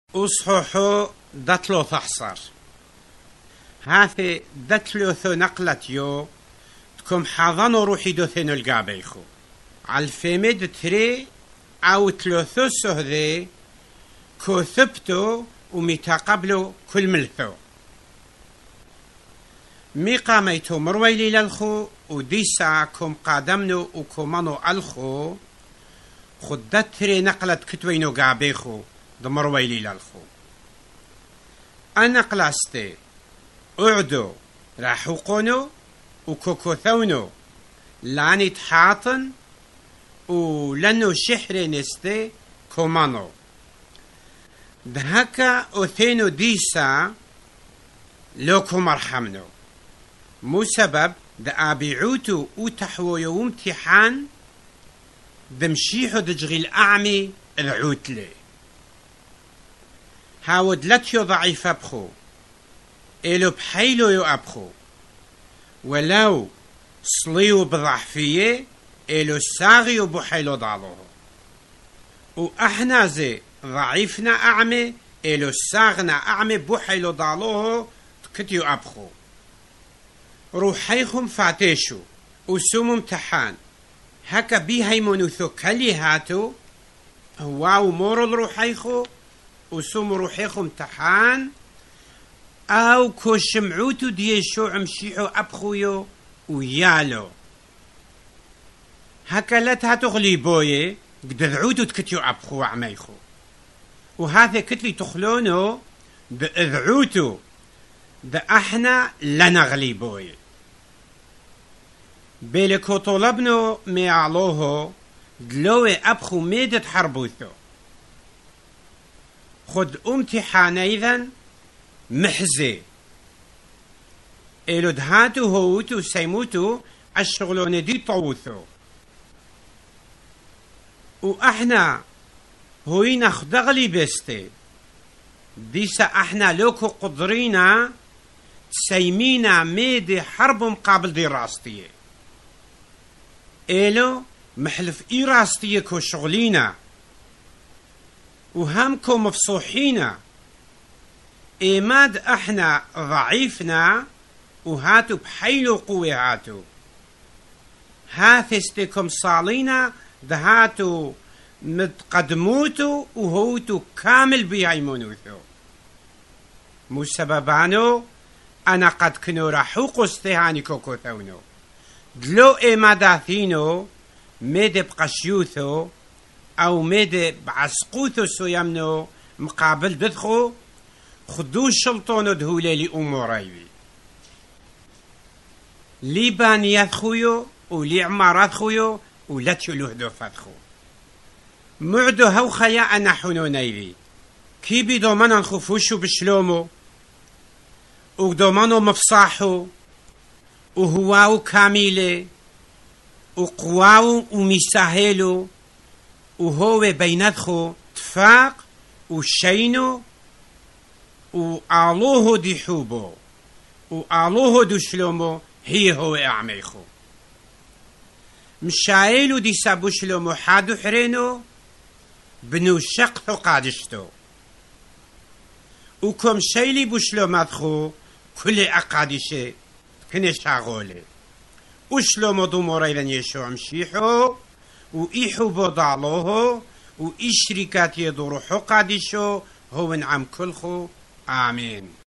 أصححو دتلو ثحصر هاثي دتلو ثو نقلتيو تكم حاضنو روحي دوثينو القابيخو عالفيمد تري أو تلوثو سهذي كو ثبتو ومتقبلو كل ملثو مي قاميتو مرويلي للخو وديسا كم قادمنو وكمانو الخو خدت تري نقلت كتوينو قابيخو دمرويلي للخو أنا قلاستي أعدو راحوقونو وكوكوثونو لاني تحاطن ولنو شحري نستي كومانو دهكا أثينو ديسا لوكو مرحمنو مو سبب دابيعوتو وتحويو امتحان دمشيحو دجغي الأعمي العوتلي هاود لتيو ضعيف أبخو إلو بحيلو يو أبخو ولو صليو بضعفية إلو ساغيو بحيلو ضالوه وإحنا زي ضعيفنا أعمي إلو ساغنا أعمي بحيلو ضالوه كتيو أبخو روحيكم فاتيشو وسوم امتحان هكا بيهاي منوثو كلي هاتو هواو مورو روحيكو وسوم روحيكم امتحان أو كو شمعوتو ديشو عمشيحو أبخويو ويالو هكا لا تهاتغلي بوي قدرعوتو تكتيو أبخو عميخو وهذا كتلي تخلونو بإذعوتو دا احنا لنغلي بوي بيلكو طلبنو ميعلوهو دلوي أبخو ميدت حربوثو خد امتحان ايضا محزي إلو دهاتو هوتو سيموتو الشغلون دي طوثو وإحنا هوينا خدغلي بستي ديسا احنا لوكو قدرينا سيمينا ميدي حرب مقابل دي راستيه إلو محلف اي راستيه كو شغلينا وهمكو مفصوحينا إيماد احنا ضعيفنا وهاتو بحيلو قوي هاتو هاثستكم صالينا دهاتو متقدموتو وهوتو كامل بيايمونوثو مو سببانو أنا قد كنو راحوقو استهاني كوكوثونو دلو إيماداثينو ميدي بقشيوثو أو ميدي بعسقوثو سويمنو مقابل ددخو خدو شلطونو دهولي لأموريوي لي بانيات خويو ولي عمارات خويو ولاتيو لوهدو فاتخو معدو هو خيا أنا حنونيلي كي بدومانا نخفوشو بشلومو ودومانو مفصاحو وهواو كاميلي وقواو ومساهلو وهو بيناتخو تفاق وشينو وآلوه دي حوبو وآلوه دو شلومو هو أعميخو مشايلو دي سابو شلومو حادو حرينو بنو شقحو قادشتو وكم شيلي بشلوماتخو كل أقادشي كني شاغولي وشلومو دو موريلن يشو عمشيحو وإيحو بضالوهو وإشركات يدورو حقادشو هو نعم كلخو آمين.